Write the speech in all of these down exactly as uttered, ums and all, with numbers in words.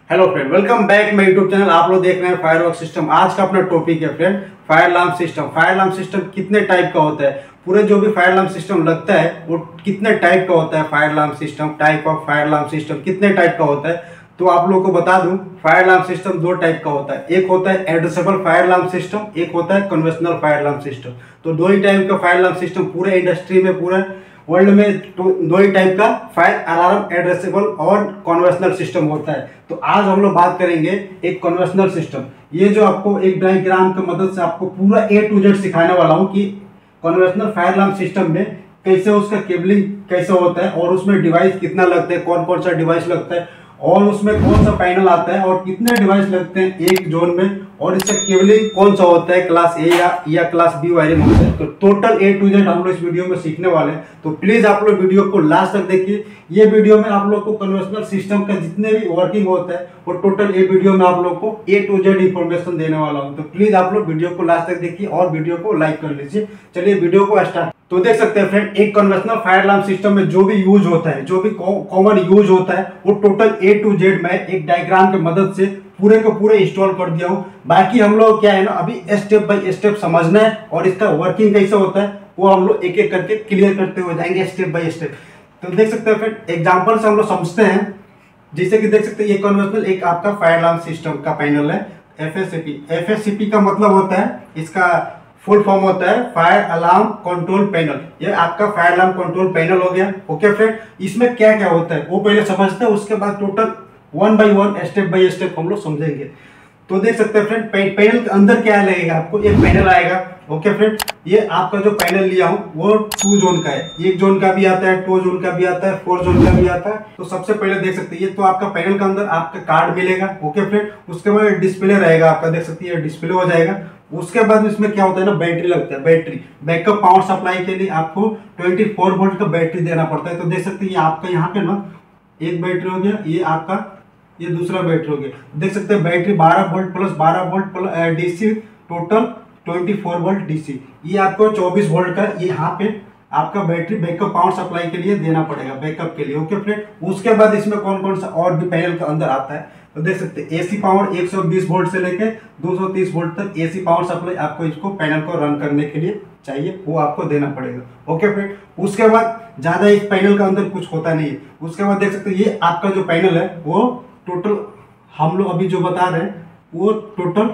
Hello friend, welcome back my YouTube channel. आप लोग देख रहे हैं फायर वर्क सिस्टम। आज का अपना टॉपिक है friend fire alarm system. Fire alarm system कितने टाइप का होता है, पूरे जो भी फायर अलार्म सिस्टम लगता है वो कितने टाइप का होता है। Fire alarm system, type of fire alarm system कितने टाइप का होता है, तो आप लोगों को बता दूं फायर अलार्म सिस्टम दो टाइप का होता है। एक होता है एड्रेसेबल फायर अलार्म सिस्टम, एक होता है कन्वेंशनल फायर अलार्म सिस्टम। तो दो ही टाइप का फायर अलार्म सिस्टम पूरे इंडस्ट्री में, पूरे वर्ल्ड में तो दो ही टाइप का फायर अलार्म एड्रेसेबल और कन्वेंशनल सिस्टम होता है। तो आज हम लोग बात करेंगे एक कन्वेंशनल सिस्टम। ये जो आपको एक डायग्राम की मदद से आपको पूरा ए टू जेड सिखाने वाला हूँ कि कन्वेंशनल फायर अलार्म सिस्टम में कैसे उसका केबलिंग कैसे होता है और उसमें डिवाइस कितना लगता है, कौन कौन सा डिवाइस लगता है और उसमें कौन सा पैनल आता है और कितने डिवाइस लगते हैं एक जोन में, और इसका केबलिंग कौन सा होता है, क्लास ए या या क्लास बी वायरिंग होता है। तो टोटल ए टू जेड हम लोग इस वीडियो में सीखने वाले हैं। तो प्लीज आप लोग वीडियो को लास्ट तक देखिए। ये वीडियो में आप लोग को कन्वेंशनल सिस्टम का जितने भी वर्किंग होता है वो टोटल ये वीडियो में आप लोग को ए टू जेड इंफॉर्मेशन देने वाला हूँ। तो प्लीज आप लोग वीडियो को लास्ट तक देखिए और वीडियो को लाइक कर लीजिए। चलिए वीडियो को स्टार्ट। तो देख सकते हैं फ्रेंड, एक कन्वेंशनल फायर अलार्म सिस्टम में जो भी यूज होता है, जो भी कॉमन यूज होता है वो टोटल ए टू जेड में एक डायग्राम की मदद से पूरे को पूरे इंस्टॉल कर दिया हूँ। बाकी हम लोग क्या है ना, अभी स्टेप बाय स्टेप समझना है और इसका वर्किंग कैसे होता है वो हम लोग एक एक करके क्लियर करते हुए जाएंगे स्टेप बाय स्टेप। तो देख सकते हैं फ्रेंड, एग्जांपल से हम लोग समझते हैं। जैसे कि देख सकते हैं ये कन्वेंशनल एक आपका फायर अलार्म सिस्टम का पैनल है F S C P. F S C P का मतलब होता है, इसका फुल फॉर्म होता है फायर अलार्म कंट्रोल पैनल। ये आपका फायर अलार्म कंट्रोल पैनल हो गया। ओके फ्रेंड, इसमें क्या क्या होता है वो पहले समझते हैं, उसके बाद total one by one step by step हम लोग समझेंगे। तो देख सकते हैं फ्रेंड, पैनल के अंदर क्या लगेगा, आपको एक पैनल आएगा। ओके फ्रेंड, ये आपका जो पैनल लिया हूँ वो टू जोन का है। एक जोन का भी आता है, टू जोन का भी आता है, फोर जोन का भी आता है। तो सबसे पहले देख सकते हैं ये तो आपका पैनल के अंदर आपका कार्ड मिलेगा। ओके फ्रेंड, उसके बाद डिस्प्ले रहेगा आपका, देख सकते हैं डिस्प्ले हो जाएगा। उसके बाद इसमें क्या होता है ना, बैटरी लगता है। बैटरी बैकअप पावर सप्लाई के लिए आपको ट्वेंटी फोर वोल्ट का बैटरी देना पड़ता है। तो देख सकते हैं ये आपका यहाँ पे ना एक बैटरी हो गया, ये आपका ये दूसरा बैटरी हो गया। देख सकते हैं बैटरी बारह वोल्ट प्लस बारह वोल्ट प्लस डीसी, टोटल चौबीस वोल्ट डीसी। ये आपको चौबीस वोल्ट का ये यहाँ पे आपका बैटरी बैकअप पावर सप्लाई के लिए देना पड़ेगा, बैकअप के लिए। ओके फ्रेंड, उसके बाद इसमें कौन कौन सा और भी पैनल के अंदर आता है तो देख सकते हैं एसी पावर एक सौ बीस वोल्ट से लेके दो सौ तीस वोल्ट तक एसी पावर सप्लाई आपको इसको पैनल को रन करने के लिए चाहिए, वो आपको देना पड़ेगा। ओके फ्रेंड, उसके बाद ज्यादा इस पैनल के अंदर कुछ होता नहीं है। उसके बाद देख सकते हैं ये आपका जो पैनल है वो टोटल हम लोग अभी जो बता रहे हैं वो टोटल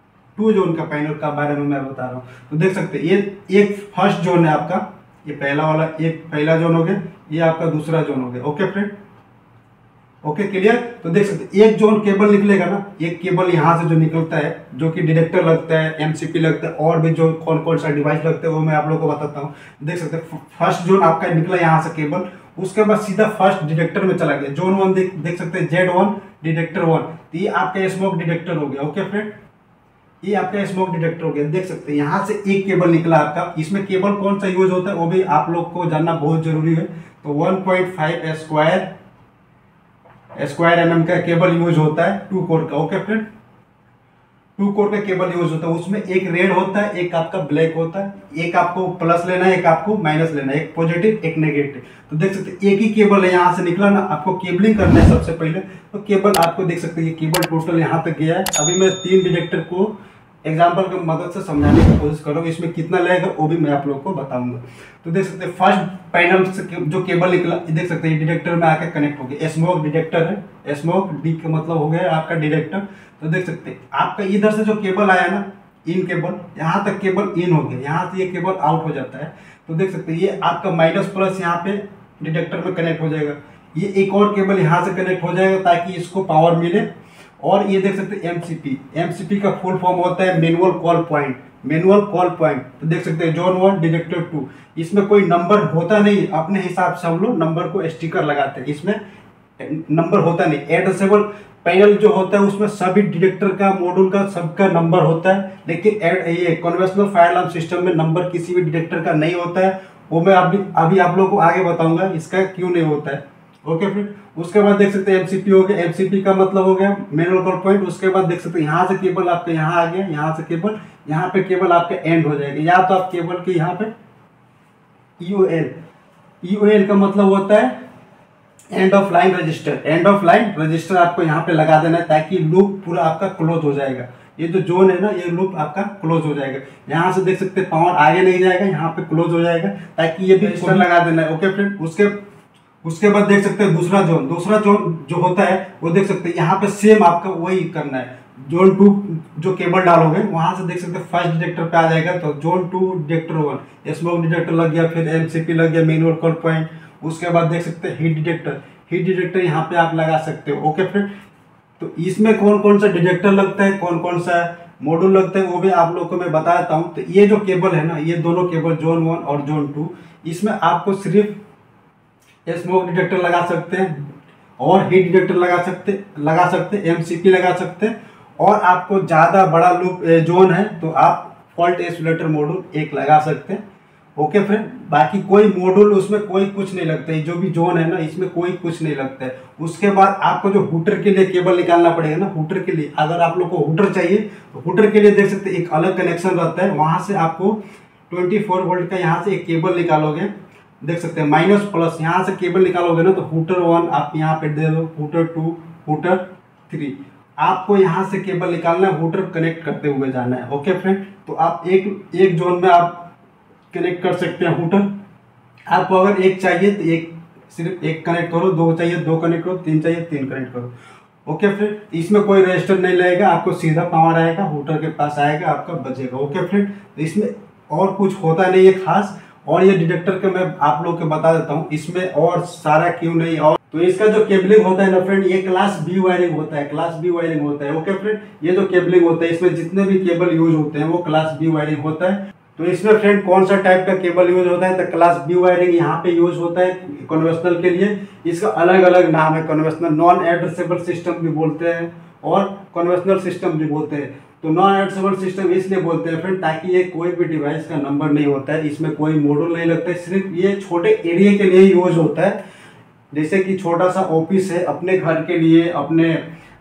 टू जोन का पैनल का बारे में मैं बता रहा हूँ। तो देख सकते हैं ये एक फर्स्ट जोन है आपका, ये पहला वाला एक पहला जोन हो गया, ये आपका दूसरा जोन हो गया। Okay friend, okay clear. तो देख सकते हैं एक जोन केबल निकलेगा ना, एक केबल यहाँ से जो निकलता है जो कि डिटेक्टर लगता है, एमसीपी लगता है और भी जो कौन कौन सा डिवाइस लगता है वो मैं आप लोगों को बताता हूँ। देख सकते हैं फर्स्ट जोन आपका निकला यहाँ से केबल, उसके बाद सीधा फर्स्ट डिटेक्टर में चला गया। जोन वन देख देख सकते हैं जेड वन डिटेक्टर वन, तो ये आपका स्मोक डिटेक्टर हो गया। ओके फ्रेंड, ये आपका स्मोक डिटेक्टर हो गया। देख सकते हैं यहाँ से एक केबल निकला आपका। इसमें केबल कौन सा यूज होता है वो भी आप लोग को जानना बहुत जरूरी है। तो one point five square square M M का केबल यूज होता है टू कोर का। ओके फ्रेंड, टू कोर का केबल यूज होता है। उसमें एक रेड होता है, एक आपका ब्लैक होता है। एक आपको प्लस लेना है, एक आपको माइनस लेना है, एक पॉजिटिव एक नेगेटिव। तो देख सकते हैं एक ही केबल है यहाँ से निकला ना, आपको केबलिंग करना है सबसे पहले। तो केबल आपको देख सकते हैं ये केबल टोटल यहाँ तक गया है। अभी मैं तीन डिटेक्टर को एग्जाम्पल की मदद से समझाने की कोशिश कर रहा हूँ, इसमें कितना लगेगा वो भी मैं आप लोग को बताऊंगा। तो देख सकते हैं फर्स्ट पैनल से जो केबल निकला देख सकते हैं डिटेक्टर में आकर कनेक्ट हो गया। स्मोक डिटेक्टर है, स्मोक डी का मतलब हो गया आपका डिटेक्टर। तो देख सकते हैं आपका इधर से जो केबल आया ना, इन केबल यहाँ तक केबल इन हो गया, यहाँ से ये केबल आउट हो जाता है। तो देख सकते हैं ये आपका माइनस प्लस यहाँ पे डिटेक्टर में कनेक्ट हो जाएगा। ये एक और केबल यहाँ से कनेक्ट हो जाएगा ताकि इसको पावर मिले। और ये देख सकते हैं एमसीपी, एमसीपी का फुल फॉर्म होता है manual call point, manual call point. तो देख सकते हैं जोन वन डिटेक्टर टू, इसमें कोई नंबर होता नहीं, अपने हिसाब से हम लोग नंबर को स्टिकर लगाते हैं, इसमें नंबर होता नहीं। एड्रेसेबल पैनल जो होता है उसमें सभी डिटेक्टर का मॉड्यूल का सबका नंबर होता है, लेकिन ये कन्वेंशनल फायर अलार्म सिस्टम में नंबर किसी भी डिटेक्टर का नहीं होता है। वो मैं अभी अभी आप लोगों को आगे बताऊंगा इसका क्यों नहीं होता है। ओके फ्रेंड, उसके बाद देख सकते हैं एमसीपी हो गया। एमसीपी का मतलब हो गया मैनुअल कॉल पॉइंट। उसके बाद देख सकते हैं यहाँ से केबल आपके यहाँ आ गया, यहाँ से केबल यहाँ पे केबल आपके एंड हो जाएगा। या तो आप केबल के यहाँ पे ईओएल, ईओएल का मतलब होता है end of line register, end of line register आपको यहाँ पे लगा देना है ताकि लूप पूरा आपका क्लोज हो जाएगा। ये जो जोन है ना, ये लूप आपका क्लोज हो जाएगा। यहाँ से देख सकते हैं पावर आगे नहीं जाएगा, यहाँ पे क्लोज हो जाएगा ताकि ये भी रजिस्टर लगा देना है। ओके फ्रेंड, उसके उसके बाद देख सकते हैं दूसरा जोन, दूसरा जोन जो होता है वो देख सकते हैं यहाँ पे सेम आपका वही करना है। जोन टू जो केबल डालोगे वहां से देख सकते हैं फर्स्ट डिटेक्टर पे आ जाएगा, तो zone two detector one, smoke detector लग गया, फिर एमसीपी लग गया, मैनुअल कॉल पॉइंट। उसके बाद देख सकते हैं हीट डिटेक्टर, हीट डिटेक्टर यहाँ पे आप लगा सकते हो। ओके फ्रेंड, तो इसमें कौन कौन सा डिटेक्टर लगता है, कौन कौन सा मॉड्यूल लगता है वो भी आप लोग को मैं बता देता हूँ। तो ये जो केबल है ना, ये दोनों केबल जोन वन और जोन टू, इसमें आपको सिर्फ स्मोक डिटेक्टर लगा सकते हैं और हीट डिटेक्टर लगा सकते लगा सकते एमसीपी लगा सकते हैं। और आपको ज़्यादा बड़ा लूप जोन है तो आप फॉल्ट आइसोलेटर मॉड्यूल एक लगा सकते हैं। ओके फ्रेंड, बाकी कोई मॉड्यूल उसमें कोई कुछ नहीं लगता है, जो भी जोन है ना इसमें कोई कुछ नहीं लगता है। उसके बाद आपको जो हुटर के लिए केबल निकालना पड़ेगा ना, हुटर के लिए अगर आप लोग को हुटर चाहिए तो हुटर के लिए देख सकते हैं एक अलग कनेक्शन रहता है, वहाँ से आपको चौबीस वोल्ट का यहाँ से एक केबल निकालोगे, देख सकते हैं माइनस प्लस यहाँ से केबल निकालोगे ना, तो हुटर वन आप यहाँ पे दे दो, हुटर टू, हुटर थ्री, आपको यहाँ से केबल निकालना है, हुटर कनेक्ट करते हुए जाना है। ओके फ्रेंड, तो आप एक एक जोन में आप कनेक्ट कर सकते हैं हुटर। आपको अगर एक चाहिए तो एक सिर्फ एक कनेक्ट करो, दो चाहिए दो कनेक्ट करो, तीन चाहिए तीन कनेक्ट करो। ओके फ्रेंड, इसमें कोई रजिस्टर नहीं लगेगा, आपको सीधा पावर आएगा, हुटर के पास आएगा, आपका बचेगा। ओके फ्रेंड, तो इसमें और कुछ होता नहीं है खास। और ये डिटेक्टर के मैं आप लोग को बता देता हूँ, इसमें और सारा क्यों नहीं। और तो इसका जो केबलिंग होता है ना फ्रेंड, ये क्लास बी वायरिंग होता है, क्लास बी वायरिंग होता है। ओके फ्रेंड, ये जो केबलिंग होता है इसमें जितने भी केबल यूज होते हैं वो क्लास बी वायरिंग होता है। तो इसमें फ्रेंड कौन सा टाइप का केबल यूज होता है, तो क्लास बी वायरिंग यहाँ पे यूज होता है कन्वेंशनल के लिए। इसका अलग अलग नाम है, कन्वेंशनल नॉन एड्रेसेबल सिस्टम भी बोलते हैं और कन्वेंशनल सिस्टम भी बोलते हैं। तो नॉन एड्रेसेबल सिस्टम इसलिए बोलते हैं फ्रेंड ताकि ये कोई भी डिवाइस का नंबर नहीं होता है, इसमें कोई मॉड्यूल नहीं लगता है, सिर्फ ये छोटे एरिया के लिए यूज होता है। जैसे कि छोटा सा ऑफिस है, अपने घर के लिए, अपने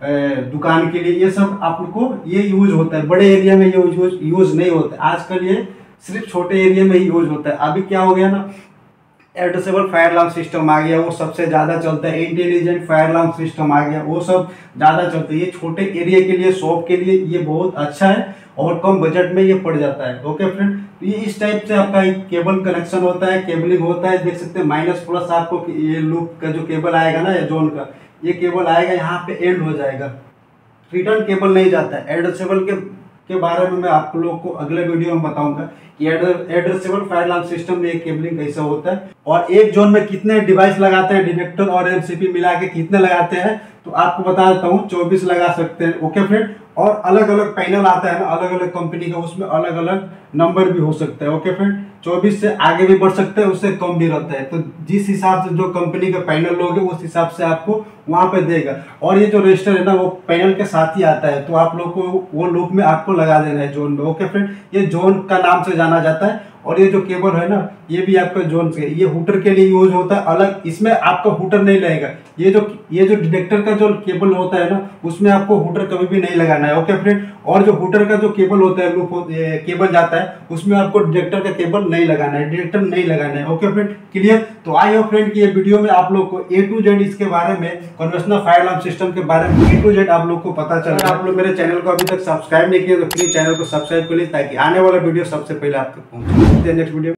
दुकान के लिए, ये सब आपको ये यूज होता है। बड़े एरिया में ये यूज यूज नहीं होता है, आजकल ये सिर्फ छोटे एरिया में ही यूज होता है। अभी क्या हो गया ना, एड्रेसेबल फायर अलार्म सिस्टम आ गया, वो सबसे ज़्यादा चलता है। इंटेलिजेंट फायर अलार्म सिस्टम आ गया, वो सब ज़्यादा चलता है। ये छोटे एरिया के लिए, शॉप के लिए ये बहुत अच्छा है और कम बजट में ये पड़ जाता है। ओके फ्रेंड, तो ये इस टाइप से आपका एक केबल कनेक्शन होता है, केबलिंग होता है। देख सकते हैं माइनस प्लस आपको ये लूप का जो केबल आएगा ना, या जोन का ये केबल आएगा, यहाँ पे एंड हो जाएगा, रिटर्न केबल नहीं जाता है। एड्रेसेबल के के बारे में मैं आप लोगों को अगले वीडियो में बताऊंगा कि एड्रेसेबल फायर अलार्म सिस्टम में एक केबलिंग कैसा होता है और एक जोन में कितने डिवाइस लगाते हैं, डिटेक्टर और एमसीपी मिला के कितने लगाते हैं, तो आपको बता देता हूँ चौबीस लगा सकते हैं। ओके फ्रेंड, और अलग अलग पैनल आता है ना, अलग अलग कंपनी का, उसमें अलग अलग नंबर भी हो सकता है। ओके फ्रेंड, चौबीस से आगे भी बढ़ सकता है, उससे कम भी रहता है। तो जिस हिसाब से जो कंपनी का पैनल लोगे उस हिसाब से आपको वहां पे देगा। और ये जो रजिस्टर है ना, वो पैनल के साथ ही आता है, तो आप लोग को वो लूप में आपको लगा देना है जोन में। ओके फ्रेंड, ये जोन का नाम से जाना जाता है। और ये जो केबल है ना, ये भी आपका जोन से, ये हुटर के लिए यूज होता है अलग, इसमें आपका हुटर नहीं लगेगा। ये जो ये जो डिटेक्टर का जो केबल होता है ना, उसमें आपको हुटर कभी भी नहीं लगाना है। ओके फ्रेंड, और जो हुटर का जो केबल होता है, लूप केबल जाता है, उसमें आपको डिटेक्टर का केबल नहीं लगाना है, डिटेक्टर नहीं लगाना है। Okay friend, clear. तो आई होप फ्रेंड कि ये वीडियो में आप लोग को ए टू जेड इसके बारे में, कन्वेंशनल फायर अलार्म सिस्टम के बारे में ए टू जेड आप लोग को पता चला। आप लोग मेरे चैनल को अभी तक सब्सक्राइब नहीं किया तो प्लीज चैनल को सब्सक्राइब कर लीजिए ताकि आने वाला वीडियो सबसे पहले आप तक पहुंचे। Next video.